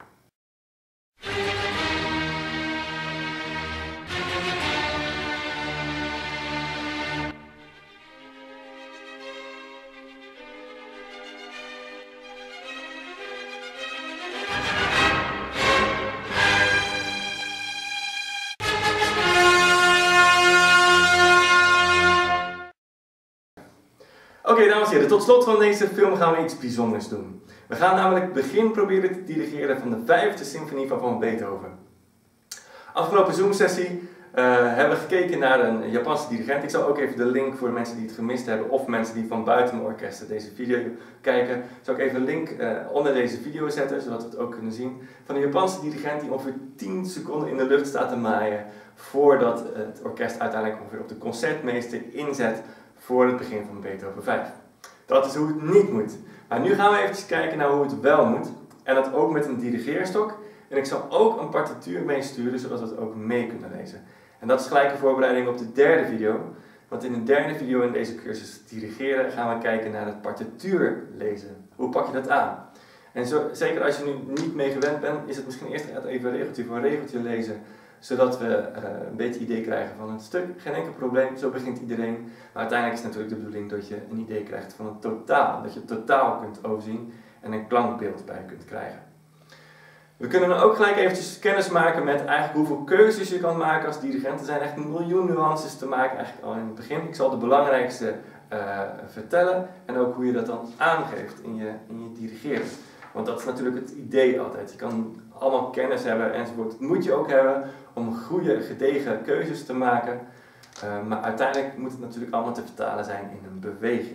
Speaker 1: Oké, okay, dames en heren, tot slot van deze film gaan we iets bijzonders doen. We gaan namelijk het begin proberen te dirigeren van de vijfde symfonie van Van Beethoven. Afgelopen Zoom-sessie uh, hebben we gekeken naar een Japanse dirigent. Ik zal ook even de link voor de mensen die het gemist hebben of mensen die van buiten de orkesten deze video kijken, zal ik even een link uh, onder deze video zetten, zodat we het ook kunnen zien. Van een Japanse dirigent die ongeveer tien seconden in de lucht staat te maaien voordat het orkest uiteindelijk ongeveer op de concertmeester inzet voor het begin van Beethoven vijf. Dat is hoe het niet moet. Maar nu gaan we even kijken naar hoe het wel moet. En dat ook met een dirigeerstok. En ik zal ook een partituur meesturen, zodat we het ook mee kunnen lezen. En dat is gelijk een voorbereiding op de derde video. Want in de derde video in deze cursus dirigeren gaan we kijken naar het partituur lezen. Hoe pak je dat aan? En zo, zeker als je nu niet mee gewend bent, is het misschien eerst even regeltje voor regeltje lezen, zodat we uh, een beetje idee krijgen van het stuk. Geen enkel probleem, zo begint iedereen. Maar uiteindelijk is het natuurlijk de bedoeling dat je een idee krijgt van het totaal. Dat je het totaal kunt overzien en een klankbeeld bij kunt krijgen. We kunnen dan ook gelijk eventjes kennis maken met eigenlijk hoeveel keuzes je kan maken als dirigent. Er zijn echt een miljoen nuances te maken eigenlijk al in het begin. Ik zal de belangrijkste uh, vertellen en ook hoe je dat dan aangeeft in je, in je dirigeren. Want dat is natuurlijk het idee altijd. Je kan allemaal kennis hebben enzovoort. Dat moet je ook hebben om goede, gedegen keuzes te maken. Uh, maar uiteindelijk moet het natuurlijk allemaal te vertalen zijn in een beweging.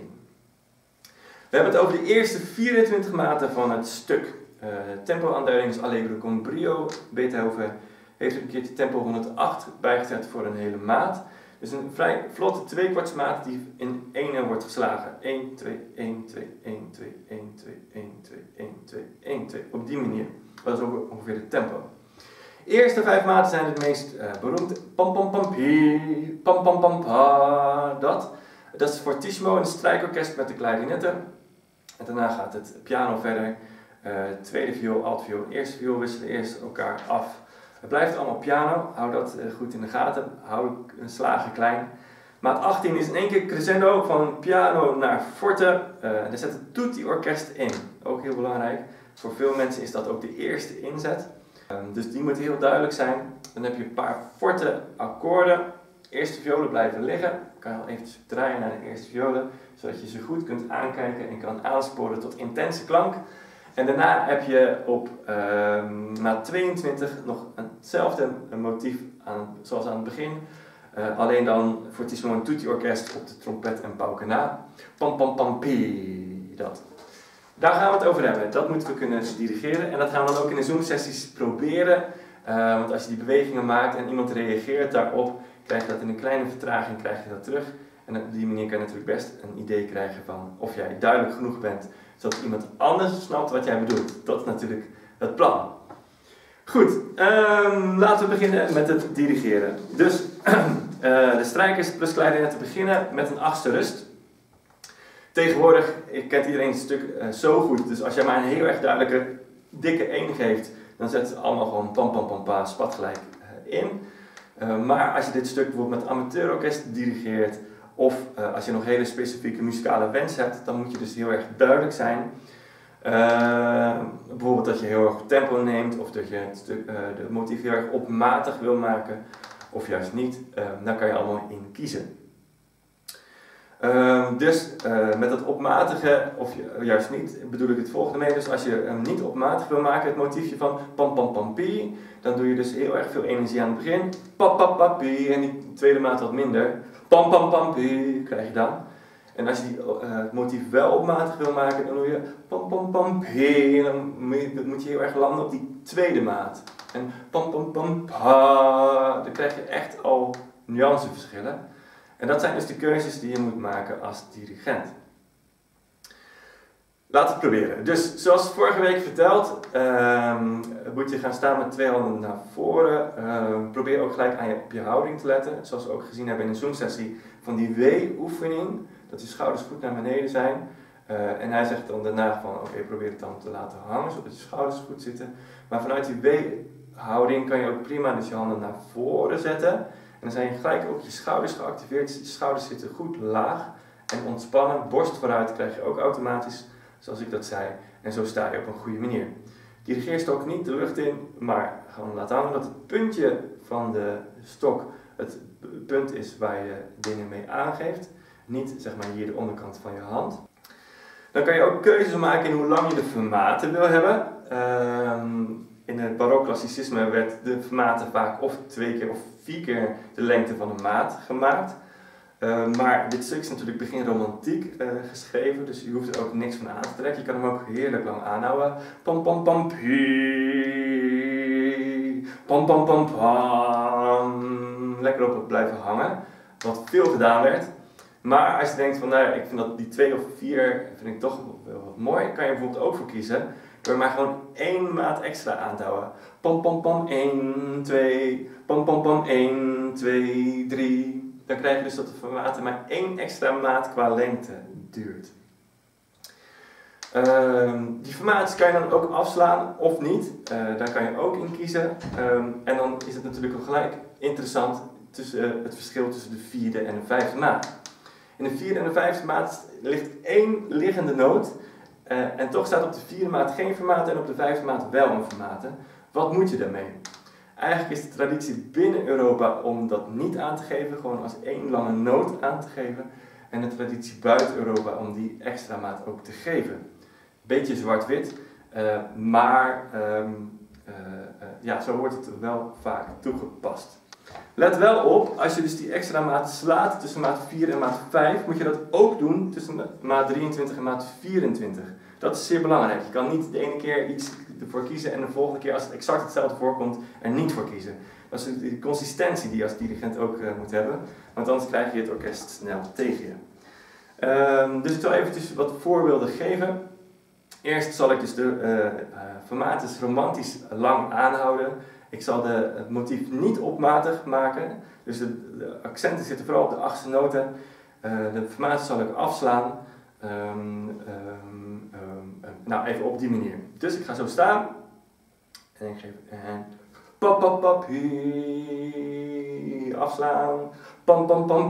Speaker 1: We hebben het over de eerste vierentwintig maten van het stuk. Uh, tempo-aanduiding is Allegro con brio. Beethoven heeft er een keertje tempo honderdacht bijgezet voor een hele maat. Dus een vrij vlotte tweekwartsmaat die in ene wordt geslagen. één, twee, één, twee, één, twee, één, twee, één, twee, één, twee, één, twee. Op die manier. Dat is ook ongeveer het tempo. De eerste vijf maten zijn het meest uh, beroemd. Pam pam pam pi, pam pam pam pa, dat. Dat is fortissimo en een strijkorkest met de klarinetten. En daarna gaat het piano verder. Uh, tweede viool, alt viool, eerste viool wisselen eerst elkaar af. Het blijft allemaal piano, hou dat uh, goed in de gaten, hou een slagen klein. Maat achttien is in één keer crescendo van piano naar forte. Uh, daar zet het tutti-orkest in, ook heel belangrijk. Voor veel mensen is dat ook de eerste inzet. Um, dus die moet heel duidelijk zijn. Dan heb je een paar forte akkoorden. Eerste violen blijven liggen. Dan kan je al eventjes draaien naar de eerste violen, zodat je ze goed kunt aankijken en kan aansporen tot intense klank. En daarna heb je op uh, maat tweeëntwintig nog hetzelfde motief aan, zoals aan het begin. Uh, alleen dan fortissimo en tutti-orkest op de trompet en pauken na. Pam pam pam pi, dat. Daar gaan we het over hebben. Dat moeten we kunnen dirigeren en dat gaan we dan ook in de Zoom-sessies proberen. Uh, want als je die bewegingen maakt en iemand reageert daarop, krijg je dat in een kleine vertraging krijg je dat terug. En op die manier kan je natuurlijk best een idee krijgen van of jij duidelijk genoeg bent, zodat iemand anders snapt wat jij bedoelt. Dat is natuurlijk het plan. Goed, um, laten we beginnen met het dirigeren. Dus uh, de strijkers plus klarinetten beginnen met een achtste rust. Tegenwoordig kent iedereen het stuk uh, zo goed, dus als jij maar een heel erg duidelijke, dikke één geeft, dan zetten ze allemaal gewoon pam pam pam pa spatgelijk uh, in. Uh, maar als je dit stuk bijvoorbeeld met amateurorkest dirigeert, of uh, als je nog hele specifieke muzikale wens hebt, dan moet je dus heel erg duidelijk zijn. Uh, bijvoorbeeld dat je heel erg tempo neemt, of dat je het stuk, uh, de motief heel erg opmatig wil maken, of juist niet. Uh, daar kan je allemaal in kiezen. Uh, dus uh, met dat opmatige, of juist niet, bedoel ik het volgende mee. Dus als je hem niet opmatig wil maken, het motiefje van pam pam pam pi, dan doe je dus heel erg veel energie aan het begin. Pap pap pap pi, en die tweede maat wat minder. Pam pam pam pi, krijg je dan. En als je die, uh, het motief wel opmatig wil maken, dan doe je pam pam pam pi, en dan moet je, moet je heel erg landen op die tweede maat. En pam pam pam pa, dan krijg je echt al nuanceverschillen. En dat zijn dus de keuzes die je moet maken als dirigent. Laten we het proberen. Dus zoals vorige week verteld, um, moet je gaan staan met twee handen naar voren. Um, probeer ook gelijk aan je, op je houding te letten. Zoals we ook gezien hebben in de Zoom-sessie van die W-oefening. Dat je schouders goed naar beneden zijn. Uh, en hij zegt dan daarna van, oké, okay, probeer het dan te laten hangen, zodat je schouders goed zitten. Maar vanuit die W-houding kan je ook prima dus je handen naar voren zetten. En dan zijn je gelijk ook je schouders geactiveerd. Je schouders zitten goed laag en ontspannen. Borst vooruit krijg je ook automatisch, zoals ik dat zei. En zo sta je op een goede manier. Dirigeer stok niet de lucht in, maar gewoon laat hangen dat het puntje van de stok het punt is waar je dingen mee aangeeft. Niet zeg maar hier de onderkant van je hand. Dan kan je ook keuzes maken in hoe lang je de fermate wil hebben. Um, in het barokklassicisme werd de fermate vaak of twee keer of vier keer de lengte van een maat gemaakt. Uh, maar dit stuk is natuurlijk begin romantiek uh, geschreven, dus je hoeft er ook niks van aan te trekken. Je kan hem ook heerlijk lang aanhouden. Pam pam pam pi, pam pam pam pam. Lekker op het blijven hangen, wat veel gedaan werd. Maar als je denkt van, nou ja, ik vind dat die twee of vier vind ik toch wel wat mooi, kan je bijvoorbeeld ook voor kiezen door maar gewoon één maat extra aan te houden. Pam pam pam, één, twee, pam pam pam, één, twee, drie. Dan krijg je dus dat de fermate maar één extra maat qua lengte duurt. Uh, die formaties kan je dan ook afslaan of niet. Uh, daar kan je ook in kiezen. Um, en dan is het natuurlijk ook gelijk interessant tussen, uh, het verschil tussen de vierde en de vijfde maat. In de vierde en de vijfde maat ligt één liggende noot. Uh, en toch staat op de vierde maat geen fermate en op de vijfde maat wel een fermate. Wat moet je daarmee? Eigenlijk is de traditie binnen Europa om dat niet aan te geven, gewoon als één lange noot aan te geven. En de traditie buiten Europa om die extra maat ook te geven. Beetje zwart-wit, uh, maar um, uh, uh, ja, zo wordt het wel vaak toegepast. Let wel op, als je dus die extra maat slaat tussen maat vier en maat vijf, moet je dat ook doen tussen maat drieëntwintig en maat vierentwintig. Dat is zeer belangrijk. Je kan niet de ene keer iets ervoor kiezen en de volgende keer als het exact hetzelfde voorkomt er niet voor kiezen. Dat is de consistentie die je als dirigent ook uh, moet hebben. want anders krijg je het orkest snel tegen je. Um, dus ik zal eventjes wat voorbeelden geven. Eerst zal ik dus de uh, uh, formatus romantisch lang aanhouden. Ik zal de, het motief niet opmatig maken, dus de, de accenten zitten vooral op de achtste noten. Uh, de formatus zal ik afslaan. Um, um, um, um, nou, even op die manier. Dus ik ga zo staan. En ik geef en pap pap pap hi, afslaan. Pam pam pam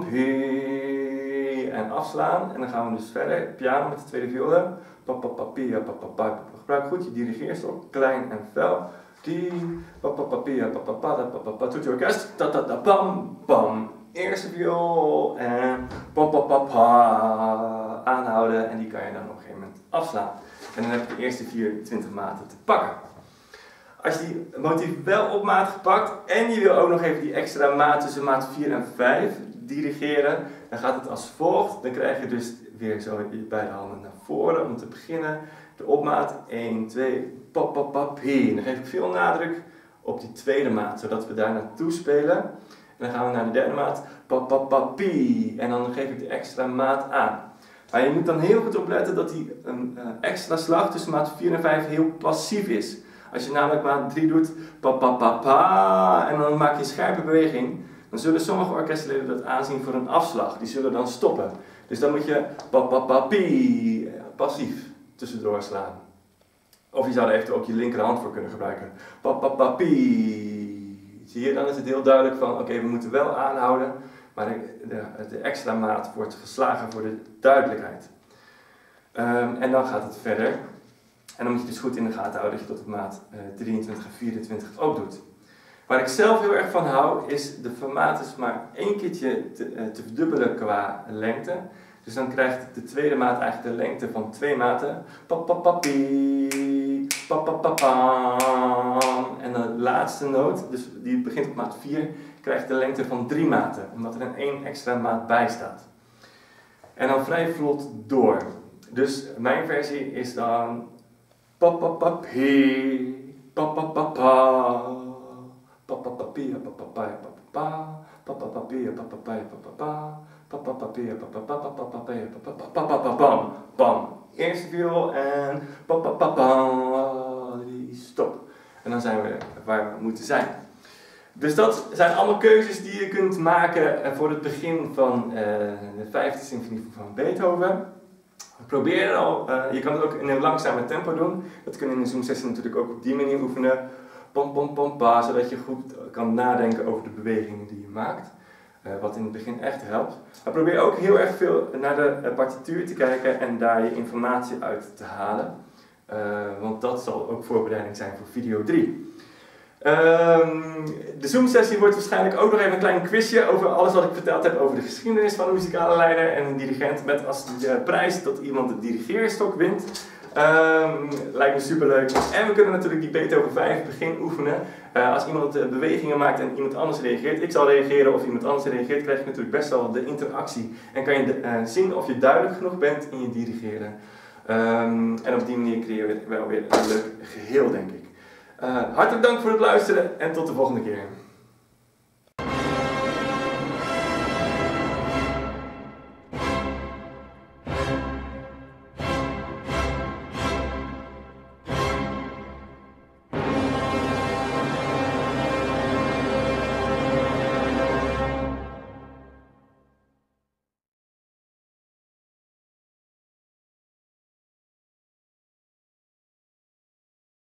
Speaker 1: hi, en afslaan. En dan gaan we dus verder. Piano met de tweede violen. Pap pap pap pia pap pap pap. Gebruik goed je dirigeerstok, klein en fel. Die pap pap pap pia pap pap pap pap pap. Toet je orkest. Ta ta ta pam pam. Eerste viool en pap pap pap pa. Aanhouden en die kan je dan op een gegeven moment afslaan. En dan heb je de eerste vierentwintig maten te pakken. Als je die motief wel op maat gepakt en je wil ook nog even die extra maat tussen maat vier en vijf dirigeren, dan gaat het als volgt. Dan krijg je dus weer zo je beide handen naar voren om te beginnen. De opmaat één, twee, pap pap pap hi. Dan geef ik veel nadruk op die tweede maat, zodat we daar naartoe spelen. En dan gaan we naar de derde maat, pap pap pap pi. En dan geef ik de extra maat aan. Maar je moet dan heel goed opletten dat die een uh, extra slag tussen maat vier en vijf heel passief is. Als je namelijk maat drie doet, pa pa pa pa, en dan maak je een scherpe beweging, dan zullen sommige orkestleden dat aanzien voor een afslag. Die zullen dan stoppen. Dus dan moet je pa pa pa pi, passief tussendoor slaan. Of je zou er eventueel ook je linkerhand voor kunnen gebruiken. Pa pa pa pi. Zie je, dan is het heel duidelijk van, oké, okay, we moeten wel aanhouden, maar de, de, de extra maat wordt geslagen voor de duidelijkheid. Um, en dan gaat het verder. En dan moet je dus goed in de gaten houden dat je tot op maat uh, drieëntwintig en vierentwintig ook doet. Waar ik zelf heel erg van hou, is de formatus maar één keertje te, uh, te verdubbelen qua lengte. Dus dan krijgt de tweede maat eigenlijk de lengte van twee maten. Papapapi, papapapam. En de laatste noot, dus die begint op maat vier, krijgt de lengte van drie maten. Omdat er een één extra maat bij staat. En dan vrij vlot door. Dus mijn versie is dan papapapi, papapapa, papapapia, papapaya, papapa, papapapia, papapaya, papapa, papapapia, papapapapapaya, papapapapam, pam. Eerste viool en papapapam, stop. En dan zijn we waar we moeten zijn. Dus dat zijn allemaal keuzes die je kunt maken voor het begin van uh, de vijfde symfonie van Beethoven. Probeer al, uh, je kan het ook in een langzame tempo doen. Dat kun je in een Zoom-sessie natuurlijk ook op die manier oefenen. Pom, pom, pom, pa, zodat je goed kan nadenken over de bewegingen die je maakt. Uh, wat in het begin echt helpt. Maar probeer ook heel erg veel naar de uh, partituur te kijken en daar je informatie uit te halen. Uh, want dat zal ook voorbereiding zijn voor video drie. Um, de Zoom-sessie wordt waarschijnlijk ook nog even een klein quizje over alles wat ik verteld heb over de geschiedenis van een muzikale leider en een dirigent, met als uh, prijs dat iemand de dirigeerstok wint. Um, lijkt me superleuk. En we kunnen natuurlijk die Beethoven vijf begin oefenen. Uh, als iemand uh, bewegingen maakt en iemand anders reageert, ik zal reageren of iemand anders reageert, krijg je natuurlijk best wel de interactie. En kan je de, uh, zien of je duidelijk genoeg bent in je dirigeren. Um, en op die manier creëer je wel weer een leuk geheel, denk ik. Uh, hartelijk dank voor het luisteren en tot de volgende keer.